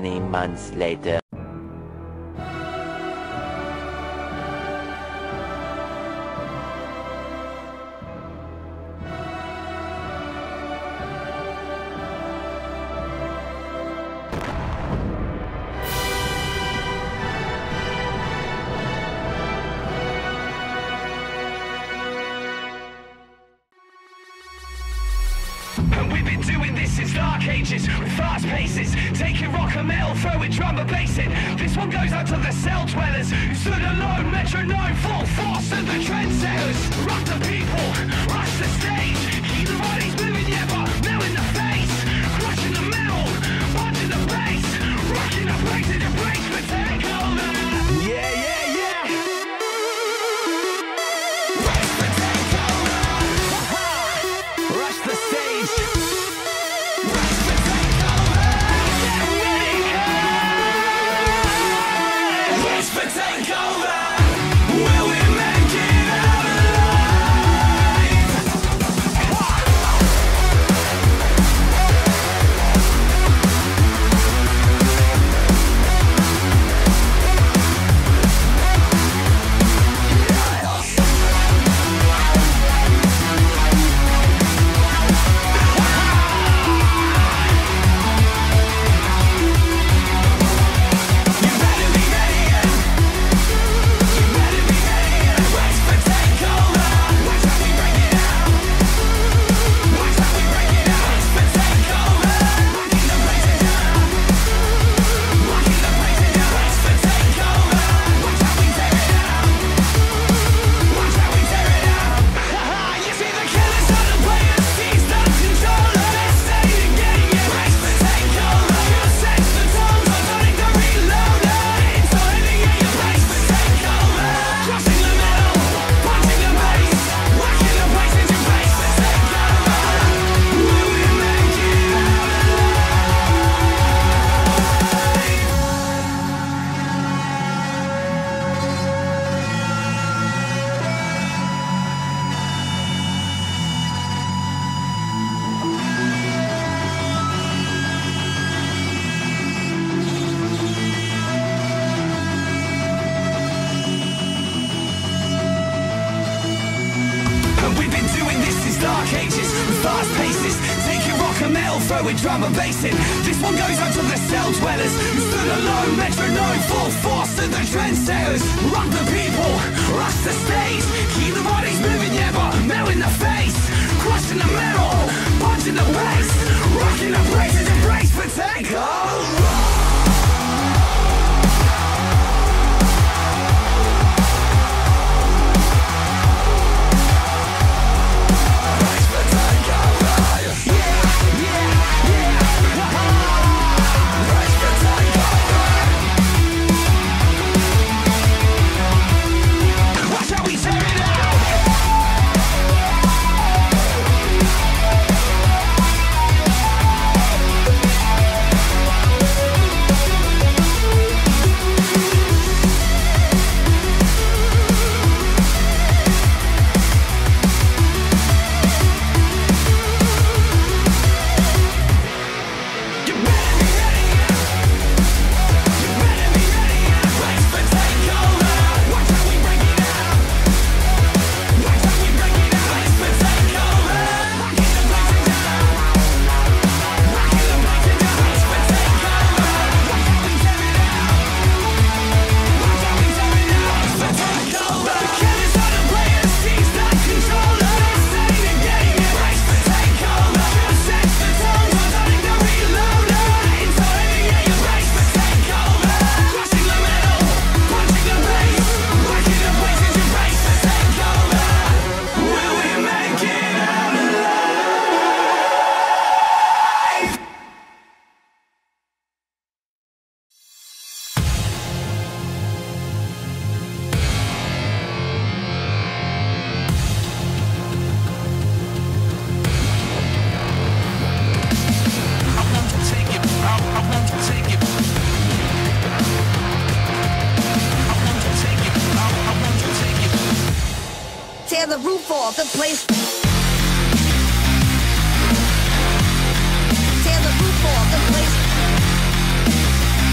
Many months later. And we've been doing this since dark ages, with fast paces, taking rock and metal, throwing drum and bass in. This one goes out to the cell dwellers, who stood alone, metronome, full force, and the trendsetters. Rock the people, rush the stage, keep the bodies moving, yeah, but now in the face. Crushing the metal, punching the bass, rocking the place in your place for takeover. Yeah, yeah, yeah. Race for takeover. Rush the stage. Race for takeover. Get ready, guys. Race for takeover. Will we make it out alive? You better be ready, yeah. You better be ready, yeah. Race for takeover. Watch how we break it out. Watch how we break it out. Race for takeover. Rocking the place down. Rocking the place down. Race for takeover. Watch how we tear it out. Watch how we tear it out. You see the killers on the players, seized on controller. Let's stay the game, yeah. Race for takeover. You sense the tones, I'm starting to reload it. It's already in your race for takeover. Crushing the metal, punching the bass, rocking the place into race for takeover. Will we make it out And we've been doing this since dark ages, with fast paces, taking rock and metal, throwing drum and bass in. This one goes out to the cell dwellers, who stood alone, metronome, full force to the trendsetters. Rock the people, rush the stage, keep the bodies moving, yeah, but metal in the face. Crushing the metal, punching the bass, rocking the place as a brace for takeover. Race for takeover. Yeah, yeah, yeah. Race for takeover. Watch how we tear it out. You better be ready, yeah. You better be ready, yeah. Race for takeover. Watch how we break it out. Watch how we break it out. Race for takeover. Rocking the place down. Rocking the place down. Race for takeover. Watch how we tear it out. Watch how we tear it out. Race for takeover. The killers are the players, seized on controller. Let's stay the game, yeah. Race for takeover. You sense the tones, I'm starting to reload it. It's already in your race for takeover. Crushing the metal, punching the bass, rocking the place as your race for takeover. Will we make it out alive? I want to take it. I want to take it. I want to take it. I want to take it. Tear the roof off the place. Tear the roof off the place.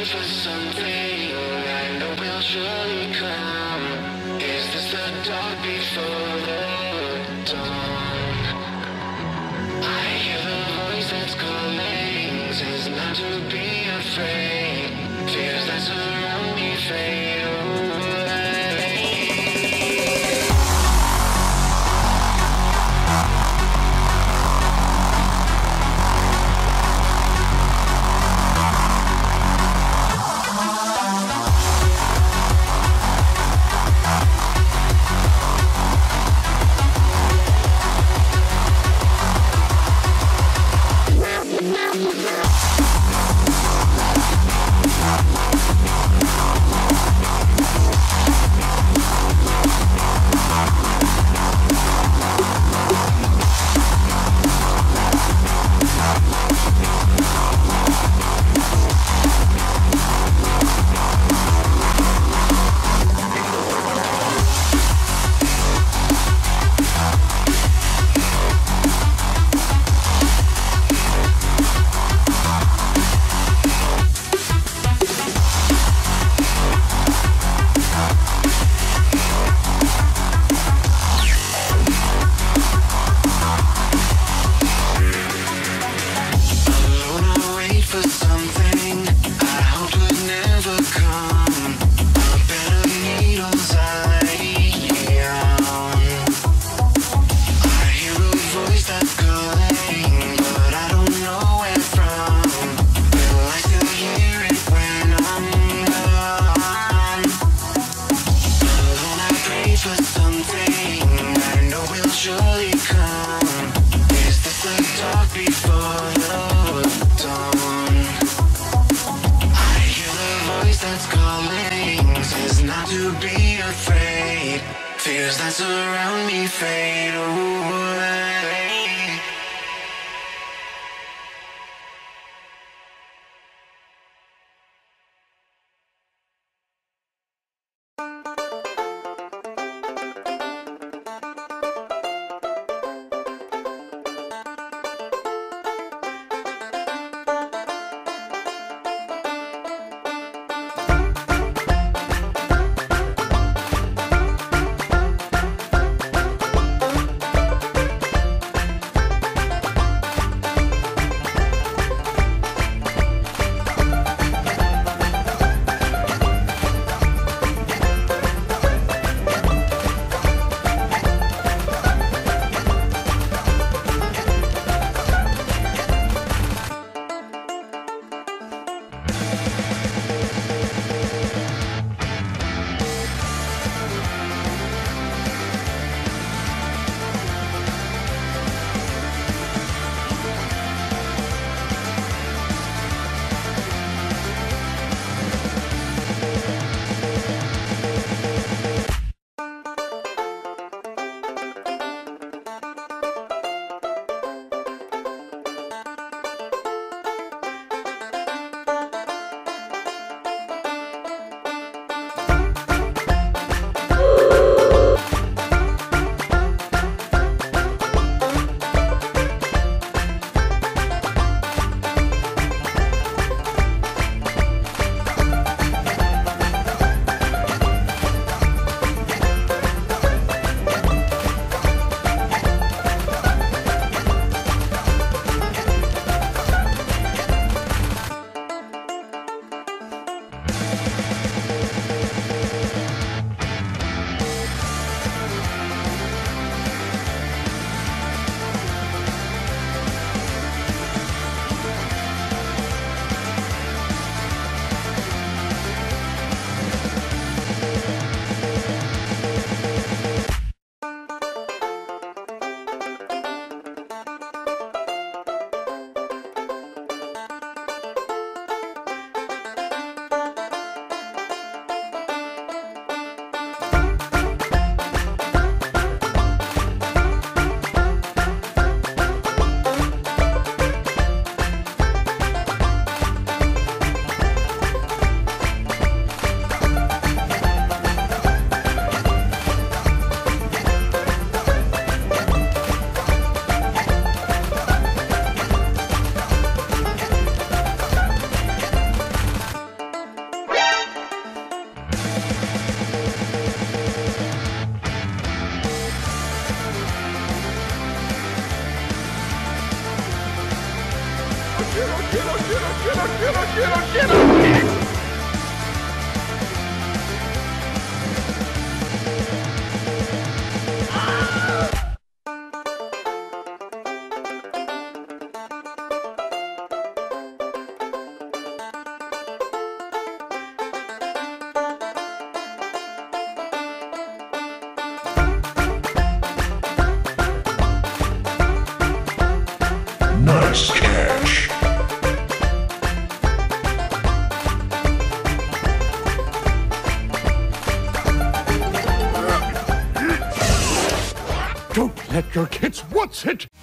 wait for something I know will surely come. Is this the dark before the dawn? I hear the voice that's calling, says not to be afraid. Fears that surround me fade away. Fears that surround me fade away. Your kids, what's it?